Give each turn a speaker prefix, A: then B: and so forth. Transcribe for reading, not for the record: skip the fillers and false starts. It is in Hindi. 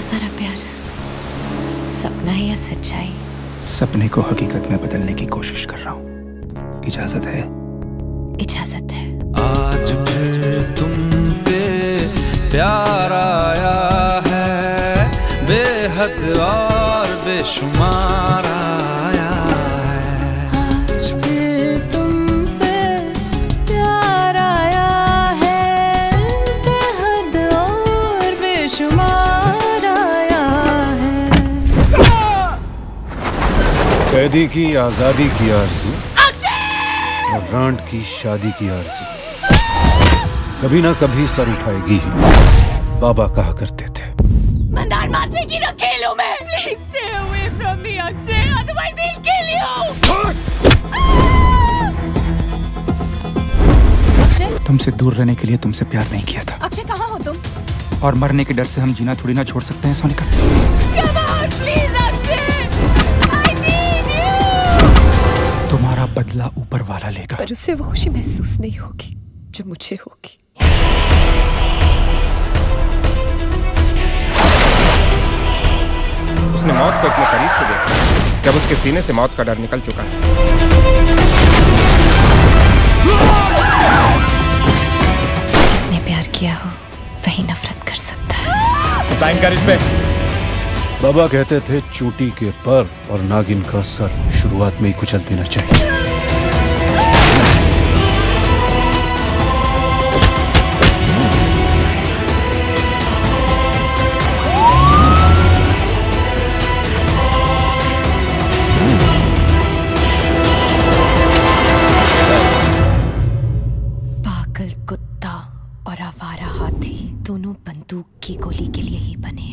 A: सारा प्यार सपना है या सच्चाई?
B: सपने को हकीकत में बदलने की कोशिश कर रहा हूँ। इजाजत है?
A: इजाजत है।
C: आज फिर तुम पे प्यार आया है, बेहद और बेशुमार आया है।
D: आज फिर तुम पे प्यार आया है, बेहद और बेशुमार आया है।
E: कैदी की आजादी की आरज़ू और रांट की शादी की आरज़ू कभी ना कभी सर उठाएगी ही, बाबा कहा करते थे।
D: मंदार माथे की न खेलो मैं। Please stay away from me, Akshay, otherwise he'll kill you. Akshay,
B: तुमसे दूर रहने के लिए तुमसे प्यार नहीं किया था।
D: अक्षय कहाँ हो तुम?
B: और मरने के डर से हम जीना थोड़ी ना छोड़ सकते हैं Sonika.
D: Come out, please, Akshay. I need you.
B: तुम्हारा बदला ऊपर वाला लेगा।
A: पर उसे वो खुशी महसूस नहीं होगी जो मुझे होगी।
F: उसने मौत को इतने करीब से देखा जब उसके सीने से मौत का डर निकल चुका है।
A: जिसने प्यार किया हो वही नफरत कर सकता है।
F: साइन कर इस पे।
E: बाबा कहते थे चोटी के पर और नागिन का सर शुरुआत में ही कुचल देना चाहिए।
A: पागल कुत्ता और आवारा हाथी दोनों बंदूक की गोली के लिए ही बने हैं।